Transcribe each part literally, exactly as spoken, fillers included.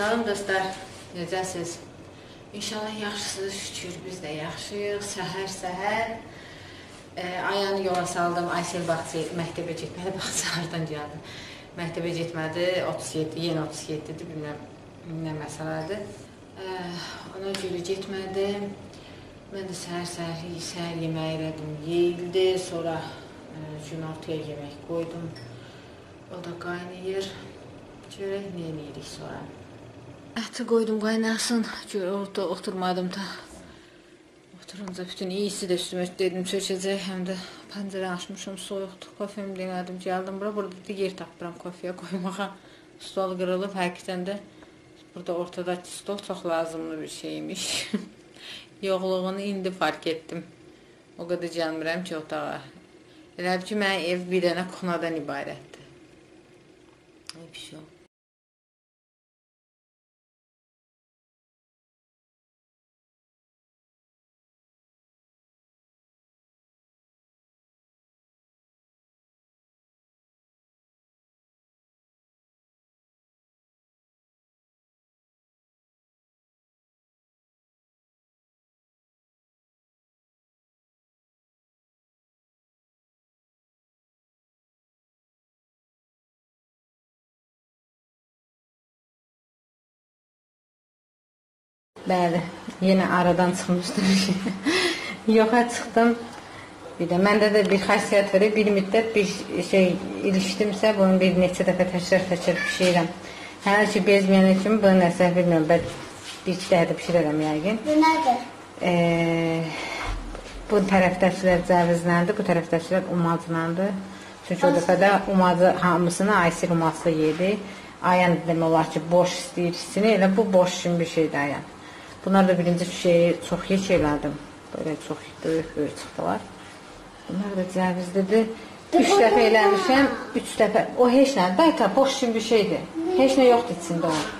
Salam dostlar, necəsiz? İnşallah yaxşısınız, şükür biz də yaxşıyıq. Səhər-səhər e, Ayanı yola saldım. Aysel Baxçı məktəbə getmədi, Baxçı hardan gəldi. Məktəbə getmədi, otuz yeddi, yenə otuz yeddidir, bilməm nə məsələdir. E, ona görə getmədi. Mən də səhər-səhər səhər yeməyi elədim, yeyildi. Sonra e, günortaya yemək qoydum. O da qaynayır. Görək nə eləyirik sonra. Əti qoydum qaynasın. Görə orada oturmadım da. Oturunca bütün iyisi də üstümə dedim çökəcək. Həm də pəncərə açmışım, soyuqdur. Kofemi demədim, gəldim bura. Burada da yer tapıram kofeyə qoymağa. Stol qırılıb, həqiqətən də burada ortadakı stol çox lazımlı bir şeymiş. Yoxluğunu indi fark etdim. O qədər gəlmirəm ki, otağa. Elə ki, mənim ev bir dənə kuxnadan ibarətdir. Bir şey yox. Bəli, yenə aradan çıxmışdım. Yoxa çıxdım. Bir də məndə də bir xasiyyət var. Bir müddət bir şey ilişdimsə, bunu bir neçə dəfə təkrar-təkrar pişirirəm. Hər ki, bezməyən kimi bunu nəsə bilmirəm. Ben bir iki dəfə də pişirərəm yəqin. Bu nədir? E, bu tərəfdəkilər cəvizləndir, bu tərəfdəkilər umaclandır. Çünki o dəfə də umacı hamısını Aysel uması yedi. Ayan demək olar ki, boş istəyir hissini. Elə bu boş kimi bir şeydir Ayan. Bunlar da birinci şeyi çox heç elədim. Böyle çox böyük-böyük çıxdılar. Bunlar da cəvizlidir. Üç dəfə eləmişəm, üç dəfə. O heç nə, dayta boş kimi bir şeydir. Heç nə yoxdur içində o.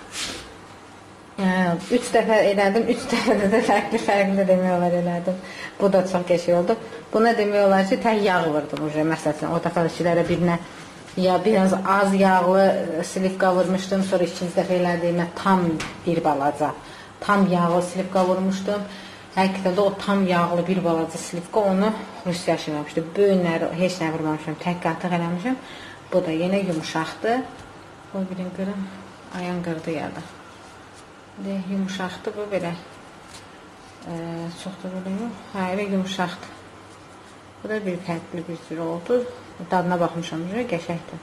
Üç dəfə elədim, üç dəfə də fərqli-fərqli demək olar elədim. Bu da çox qəşəng oldu. Buna demək olar ki, tək yağ vurdum. Məsələn, o dəfəliklərə birinə ya biraz az yağlı slivka vurmuşdum. Sonra ikinci dəfə elədiyimə tam bir balaca. Tam yağlı slivka vurmuşdum. Həqiqətən də o tam yağlı bir balaca slivka onu Rusiya yaşamamışdı. Böyünləri heç nə vurmamışam, tək qatıq eləmişəm. Bu da yenə yumuşaqdır. O birin qırım, Ayan qırdı gəldi. Yumuşaqdır bu belə. E, çox da belə yox. Hayır, yumuşaqdır. Bu da bir fərqli bir cür oldu. Dadına baxmışam, qəşəkdir.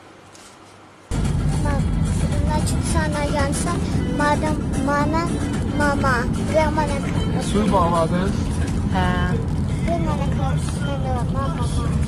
Sana yansa madem mana mama ve mana Su bağladı. Hə. ve mana karşısında mama.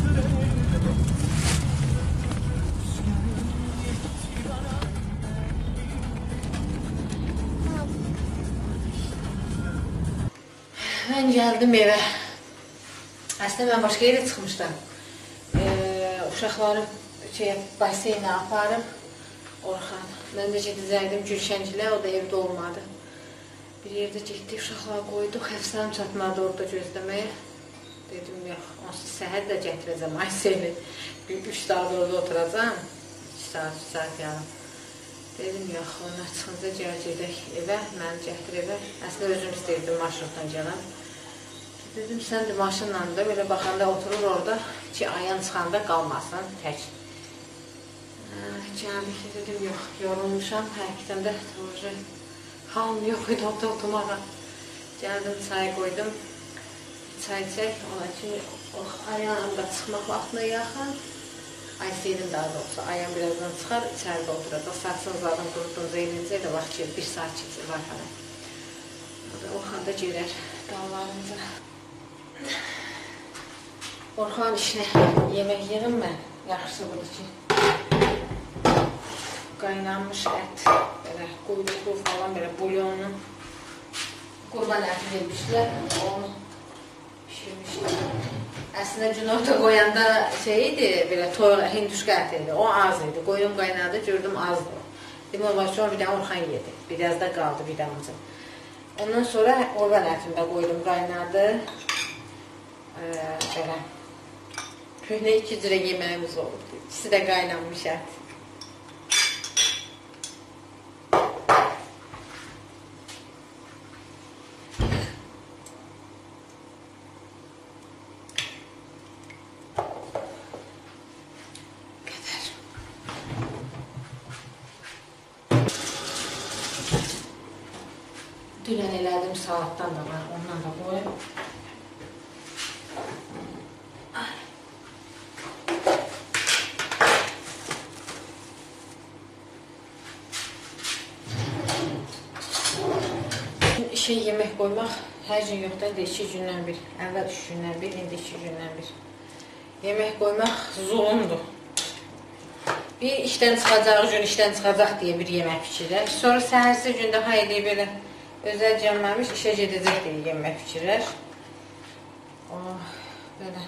Mən gəldim evə. Əslində mən başqa yerə çıxmışdım. Ee, uşaqları şey, baseynə aparıb Orxan. Mən də gedəcəkdim Gülşəngilə, o da evdə olmadı. Bir yerdə getdik, uşaqları qoyduq, həfsəm çatmadı orada gözləməyə. Dedim, yox, onsuz səhər də gətirəcəm Ayseli. Bir üç saat orada oturacam, iki saat, üç saat yanım. Dedim, yox, ona çıxınca gəl gedək evə, məni gətir evə. Əslində özüm istəyirdim marşrutdan gələm. Dedim, sən də maşınla da belə baxanda oturur orada ki, Ayan çıxanda qalmasın tək. Gəldik, dedim, yox, yorulmuşam, həqiqətən də halım yox idi orada oturmağa. Gəldim, çay qoydum, çay çək, ona ki, Ayanın da çıxmaq vaxtına yaxın, Ayselin daha doğrusu, Ayan birazdan çıxar, içəridə oturacaq, saçsın zaten qurudunca elincə də vaxt ki, bir saat keçir var falan. Orxan da görər dallarınca. Orxan işinə yemək yerim mən, yaxşısı budur ki. Qaynanmış ət, belə quyruqlu falan, belə bulyonlu qurban əti vermişlər, onu pişirmişlər. Əslində günorta qoyanda şey idi, belə toyuq, hinduşka əti idi, o az idi, qoyun qaynadı, gördüm azdır. Demək olar sonra bir dənə Orxan yedi, biraz da qaldı bir dənəcə. Ondan sonra qurban ətini də qoydum, qaynadı. Ee, belə köhnə iki cürə yeməyimiz oldu, ikisi də qaynanmış ət. Dünən elədim, salatdan da var, ondan da qoyum. İşe yemək qoymaq hər gün yox da, iki gündən bir. Əvvəl üç gündən bir, indi iki gündən bir. Yemək qoymaq zulumdur. Bir işdən çıxacaq, gün işdən çıxacaq deyə bir yemək fikirlər. Sonra səhərsi gündə hayli belə özəl cəmməmiş işə gedəcək deyə yemək fikirlər. Oh, belə.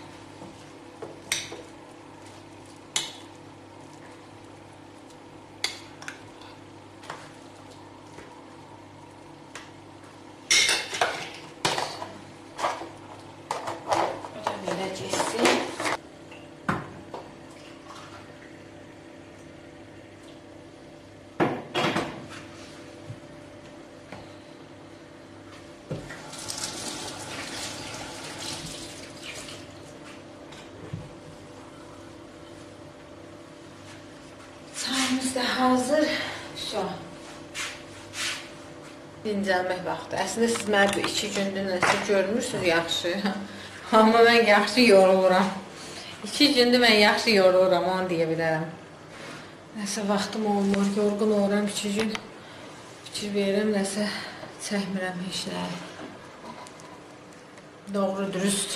Çayımız da hazır. Şu an. Dincəlmək vaxtı. Əslində siz mənə bu iki gündür nəsə görmürsünüz yaxşı. Amma mən yaxşı yoruluram. İki gündür mən yaxşı yoruluram, onu deyə bilərəm. Nəsə vaxtım olmur, yorğun oluram iki gün. Fikir verirəm, nəsə çəkmirəm işləri. Doğru, dürüst.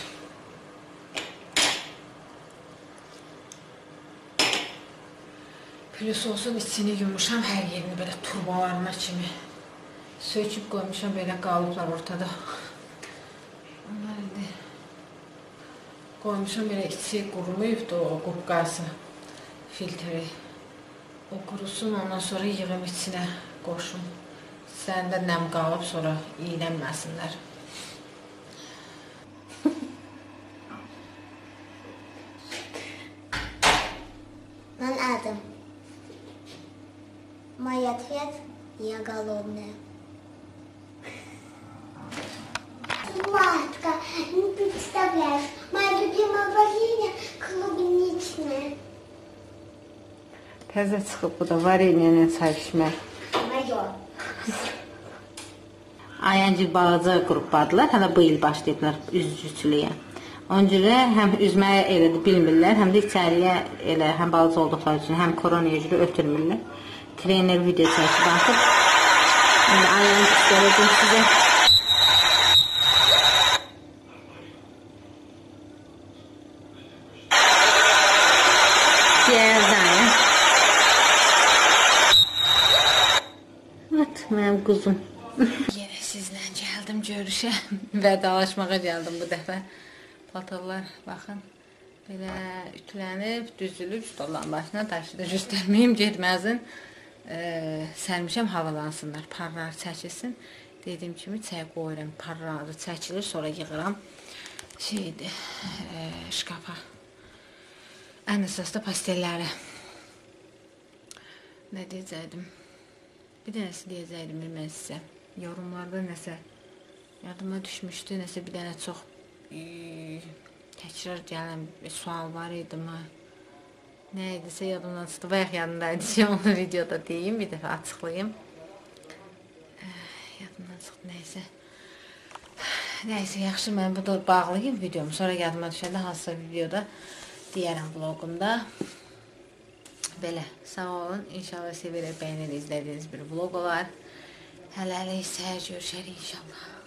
Plus olsun içini yumuşam, hər yerini belə turbalarına kimi söküb qoymuşam, belə qalıblar ortada. Onlar indi qoymuşam, belə içi qurumuyubdu o qubqası, filtri. O qurusun, ondan sonra yığım içinə qoşum. İçlərində nəm qalıb, sonra iylənməsinlər. Mən adım Моя ответ – я голодная. Сладко, не представляешь, моя любимая варенье клубничное. Təzə çıxıb bu da vareniyyə çay içmək. Мое. Ayancı balaca qrupdadılar, hələ bu il başlayıblar üzücülüyə. Onun görə həm üzməyə elə bilmirlər, həm də içəriyə elə həm balaca olduqları üçün, həm koronaya görə ötürmürlər. Trener video çəkib atıb. İndi ayağını göstərəcəm sizə. Gəldən. At, mənim quzum. Yenə sizlə gəldim görüşə. Vədalaşmağa gəldim bu dəfə. Paltarlar, baxın. Belə ütülənib, düzülüb, stolların başına daşıdı. Göstərməyim, getməzin. Ee, sərmişəm, havalansınlar, parlar çəkilsin. Dediyim kimi çay qoyuram, parları çəkilir, sonra yığıram şeydir, e, şkafa. Ən əsasda pastellləri. Nə deyəcəkdim? Bir dənəsi deyəcəkdim mən sizə. Yorumlarda nəsə yadıma düşmüşdü, nəsə bir dənə çox e, təkrar gələn bir sual var idi mi? Nə idisə yadımdan çıxdı, bayaq yadımdaydı ki, onu videoda deyim, bir dəfə açıqlayayım. Yadımdan çıxdı, nəysə. Nəysə, yaxşı, mən burada bağlayayım videomu, sonra yadıma düşəndə hansısa videoda deyərəm vlogumda. Belə, sağ olun, inşallah severək, bəyənərək izlədiyiniz bir vlog olar. Hələlik səhər görüşərik inşallah.